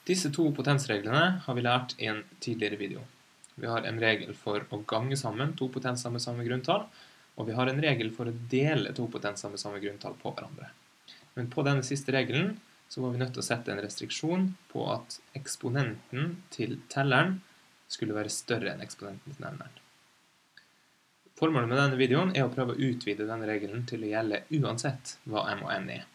Disse to potensreglene har vi lært i en tidligere video. Vi har en regel for å gange sammen to potenser med samme grunntall, og vi har en regel for å dele to potenser med samme grunntall på hverandre. Men på denne siste regelen så var vi nødt til å sette en restriksjon på at eksponenten til telleren skulle være større enn eksponenten til nevneren. Formålet med denne videoen er å prøve å utvide denne regelen til å gjelde uansett hva m og n er.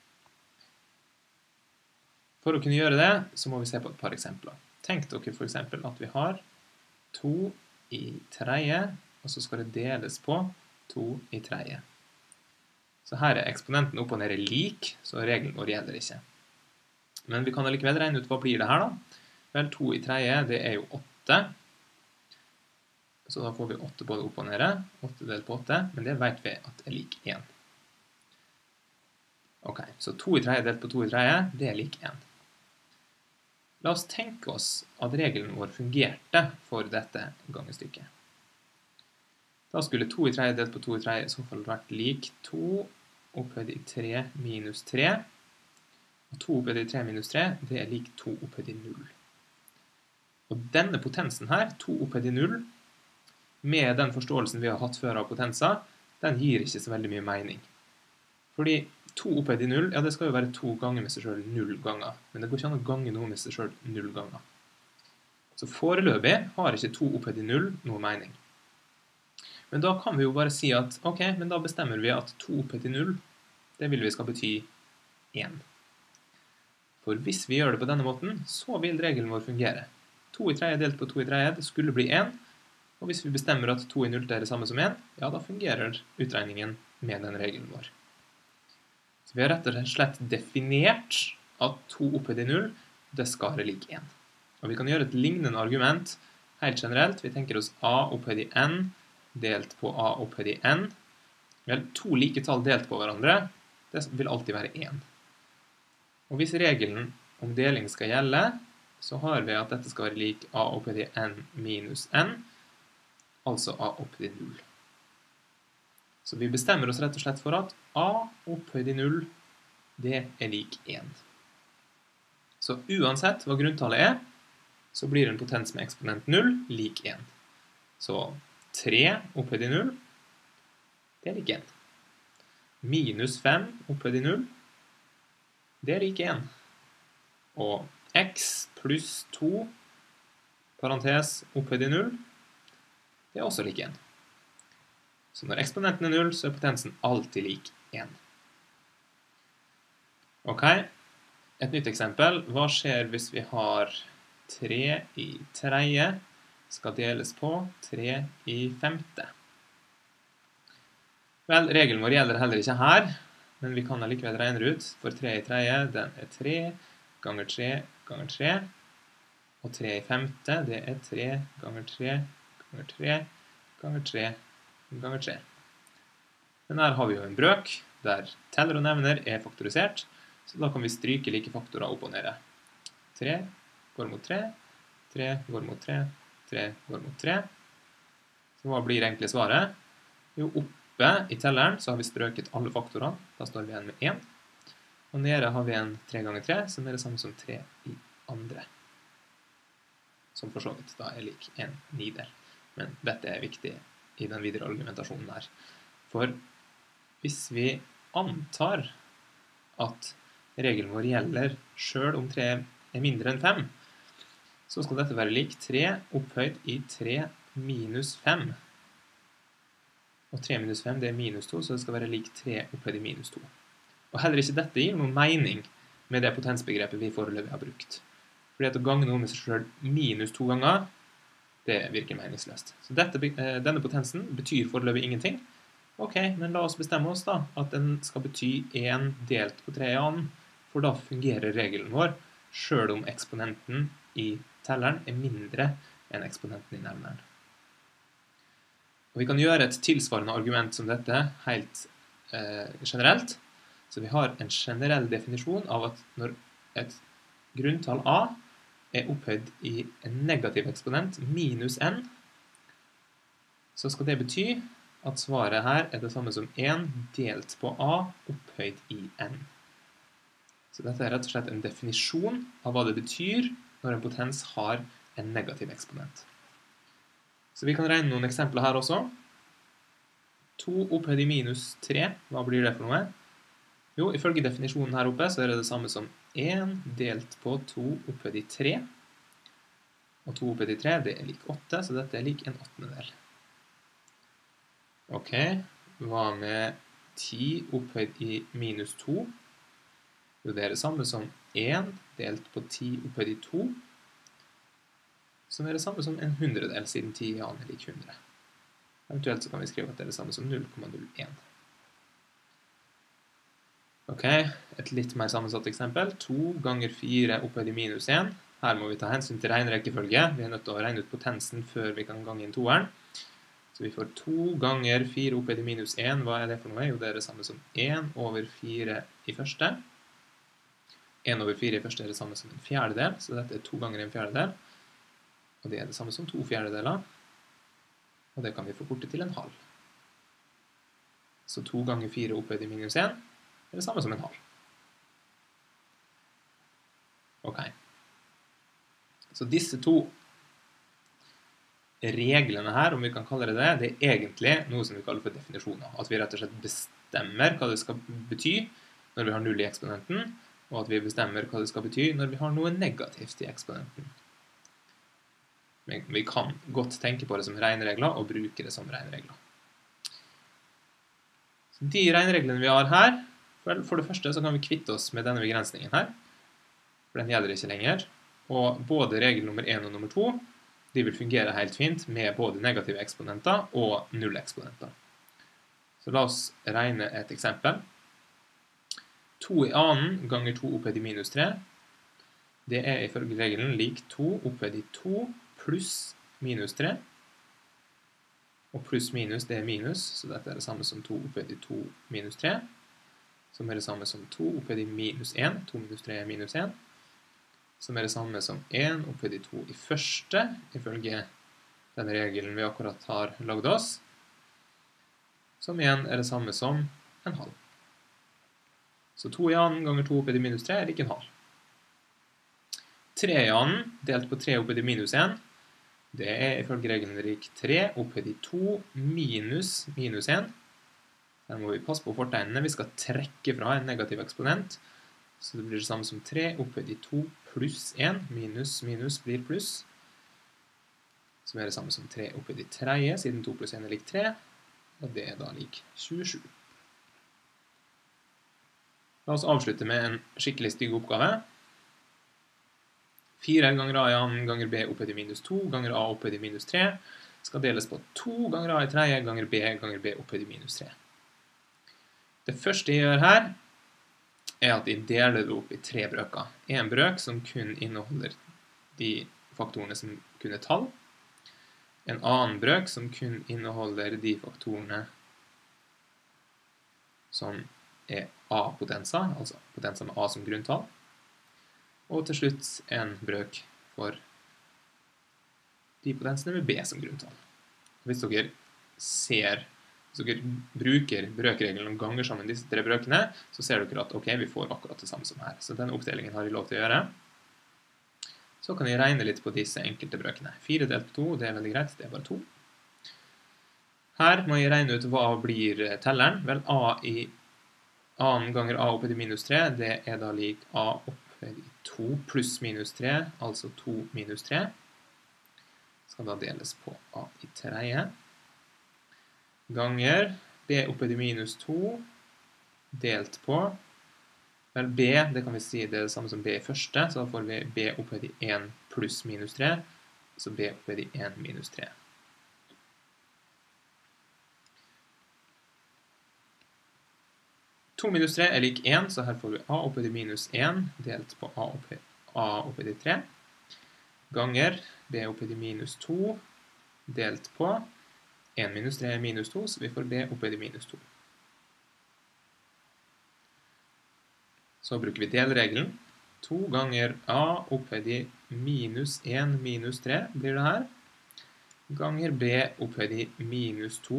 For å kunne gjøre det, så må vi se på et par eksempler. Tenk dere for eksempel at vi har 2 i tredje, og så skal det deles på 2 i tredje. Så her er eksponenten opp og ned lik, så regelen vår gjelder ikke. Men vi kan allikevel regne ut hva blir det her da. Vel, 2 i tredje, det er jo 8. Så da får vi 8 både opp og nede. 8 delt på 8, men det vet vi at er lik 1. Ok, så 2 i tredje delt på 2 i tredje, det er lik 1. La oss tenke oss at regelen vår fungerte for dette gangestykket. Da skulle 2 i tredje delt på 2 i tredje i så fall vært lik 2 opphøyd i 3 minus 3. Og 2 opphøyd i 3 minus 3, det er lik 2 opphøyd i 0. Og denne potensen her, 2 opphøyd i 0, med den forståelsen vi har hatt før av potenser, den gir ikke så veldig mye mening. Fordi 2 opphøyd i 0, ja det skal jo være 2 ganger med seg selv 0 ganger. Men det går ikke an å gange noe med seg selv 0 ganger. Så foreløpig har ikke 2 opphøyd i 0 noe mening. Men da kan vi jo bare si at, ok, men da bestemmer vi at 2 opphøyd i 0, det vil vi skal bety 1. For hvis vi gjør det på denne måten, så vil regelen vår fungere. 2 i tredje delt på 2 i tredje, det skulle bli 1. Og hvis vi bestemmer at 2 i 0 er det samme som 1, ja da fungerer utregningen med den regelen vår. Så vi har rett og slett definert at 2 opphøyd i 0, det skal være lik 1. Og vi kan gjøre et lignende argument helt generelt. Vi tenker oss a opphøyd i n delt på a opphøyd i n. Vel, 2 like tall delt på hverandre, det vil alltid være 1. Og hvis regelen om deling skal gjelde, så har vi at dette skal være lik a opphøyd i n minus n, altså a opphøyd i 0. Så vi bestemmer oss rett og slett for at a opphøyd i 0, det er lik 1. Så uansett hva grunntallet er, så blir en potens med eksponent 0 lik 1. Så 3 opphøyd i 0, det er lik 1. Minus 5 opphøyd i 0, det er lik 1. Og x pluss 2, parentes opphøyd i 0, det er også lik 1. Så når eksponenten er 0, så er potensen alltid lik 1. Ok, et nytt eksempel. Hva skjer hvis vi har 3 i tredje skal deles på 3 i femte? Vel, regelen vår gjelder heller ikke her, men vi kan allikevel regne ut, for 3 i tredje, den er 3 ganger 3 ganger 3, og 3 i femte, det er 3 ganger 3 ganger 3 ganger 3 ganger 3. Men her har vi jo en brøk, der teller og nevner er faktorisert, så da kan vi stryke like faktorer opp og nede. 3 går mot 3, 3 går mot 3, 3 går mot 3. Så hva blir egentlig svaret? Jo, oppe i telleren så har vi strøket alle faktorene, da står vi igjen med 1. Og nede har vi en 3 ganger 3, som er det samme som 3 i andre. Som for så vidt da er lik en nidel. Men dette er viktig i den videre argumentasjonen her. For hvis vi antar at regelen vår gjelder selv om 3 er mindre enn 5, så skal dette være lik 3 opphøyd i 3 minus 5. Og 3 minus 5 det er minus 2, så det skal være lik 3 opphøyd i minus 2. Og heller ikke dette gir noen mening med det potensbegrepet vi foreløpig har brukt. Fordi at å gange noe med seg selv minus 2 ganger, det virker meningsløst. Så denne potensen betyr foreløpig ingenting. Ok, men la oss bestemme oss da, at den skal bety 1 delt på 3 i annen, for da fungerer regelen vår, selv om eksponenten i telleren er mindre enn eksponenten i nevneren. Og vi kan gjøre et tilsvarende argument som dette helt generelt. Så vi har en generell definisjon av at når et grunntall a er opphøyd i en negativ eksponent minus n, så skal det bety at svaret her er det samme som 1 delt på a opphøyd i n. Så dette rett og slett en definisjon av hva det betyr når en potens har en negativ eksponent. Så vi kan regne noen eksempler her også. 2 opphøyd i minus 3, hva blir det for noe? Jo, ifølge definisjonen her oppe så det samme som 1 delt på 2 opphøyd i 3. Og 2 opphøyd i 3, det lik 8, så dette lik en åttendedel. Ok, hva med 10 opphøyd i minus 2? Jo, det det samme som 1 delt på 10 opphøyd i 2, som det samme som en hundredel, siden 10 i annen lik 100. Eventuelt så kan vi skrive at det det samme som 0,01. Ok, et litt mer sammensatt eksempel. 2 ganger 4 opphøyd i minus 1. Her må vi ta hensyn til regnerekkefølge. Vi nødt til å regne ut potensen før vi kan gange inn toeren. Så vi får 2 ganger 4 opphøyd i minus 1. Hva det for noe? Jo, det det samme som 1 over 4 i første. 1 over 4 i første det samme som en fjerdedel, så dette 2 ganger en fjerdedel. Og det det samme som 2 fjerdedeler. Og det kan vi forkorte til en halv. Så 2 ganger 4 opphøyd i minus 1 det samme som en halv. Ok. Så disse to reglene her, om vi kan kalle det det egentlig noe som vi kaller for definisjoner. At vi rett og slett bestemmer hva det skal bety når vi har 0 i eksponenten, og at vi bestemmer hva det skal bety når vi har noe negativt i eksponenten. Men vi kan godt tenke på det som regneregler og bruke det som regneregler. Så de regnereglene vi har her, for det første så kan vi kvitte oss med denne begrensningen her, for den gjelder ikke lenger. Og både regel nummer 1 og nummer 2, de vil fungere helt fint med både negative eksponenter og nulleksponenter. Så la oss regne et eksempel. 2 i annen ganger 2 opphøyd i minus 3, det ifølge regelen lik 2 opphøyd i 2 pluss minus 3. Og pluss minus, det minus, så dette det samme som 2 opphøyd i 2 minus 3. Som det samme som 2 opphøyd i minus 1. 2 minus 3 minus 1. Som det samme som 1 opphøyd i 2 i første, ifølge denne regelen vi akkurat har laget oss. Som igjen det samme som en halv. Så 2 i annen ganger 2 opphøyd i minus 3 lik en halv. 3 i annen delt på 3 opphøyd i minus 1, det ifølge regelen lik 3 opphøyd i 2 minus minus 1. Her må vi passe på fortegnene. Vi skal trekke fra en negativ eksponent. Så det blir det samme som 3 opphøyd i 2 pluss 1. Minus minus blir pluss. Som det samme som 3 opphøyd i 3, siden 2 pluss 1 lik 3. Og det da lik 27. La oss avslutte med en skikkelig stygg oppgave. 4 ganger a i annen ganger b opphøyd i minus 2 ganger a opphøyd i minus 3 skal deles på 2 ganger a i 3 ganger b opphøyd i minus 3. Det første jeg gjør her, at jeg deler det opp i 3 brøker. En brøk som kun inneholder de faktorene som kun tall. En annen brøk som kun inneholder de faktorene som a-potenser, altså potenser med a som grunntall. Og til slutt en brøk for de potensene med b som grunntall. Hvis dere bruker brøkregelen og ganger sammen disse 3 brøkene, så ser dere at ok, vi får akkurat det samme som her. Så denne oppdelingen har jeg lov til å gjøre. Så kan jeg regne litt på disse enkelte brøkene. 4 delt på 2, det veldig greit, det bare 2. Her må jeg regne ut hva blir telleren. Vel, a i annen ganger a opphøyd i minus 3, det da lik a opphøyd i 2 pluss minus 3, altså 2 minus 3. Skal da deles på a i 3. Ganger b opphøyd i minus 2 delt på, vel b, det kan vi si det samme som b i første, så da får vi b opphøyd i 1 pluss minus 3, så b opphøyd i 1 minus 3. To minus 3 lik 1, så her får vi a opphøyd i minus 1 delt på a opphøyd i 3, ganger b opphøyd i minus 2 delt på 1 minus 3 minus 2, så vi får b opphøyd i minus 2. Så bruker vi delregelen. 2 ganger a opphøyd i minus 1 minus 3 blir det her. Ganger b opphøyd i minus 2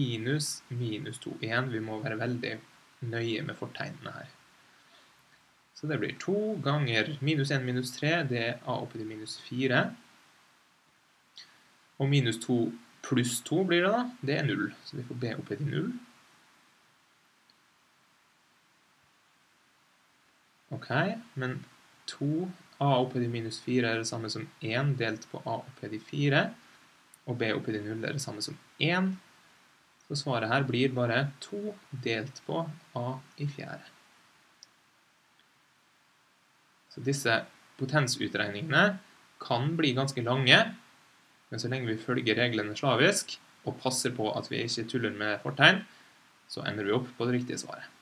minus minus 2. Igjen, vi må være veldig nøye med fortegnene her. Så det blir 2 ganger minus 1 minus 3, det er a opphøyd i minus 4. Og minus 2 pluss 2 blir det da, det er 0. Så vi får b opphøyd i 0. Ok, men 2a opphøyd i minus 4 er det samme som 1 delt på a opphøyd i 4. Og b opphøyd i 0 er det samme som 1. Så svaret her blir bare 2 delt på a i 4. Så disse potensutregningene kan bli ganske lange, men så lenge vi følger reglene slavisk og passer på at vi ikke tuller med fortegn, så ender vi opp på det riktige svaret.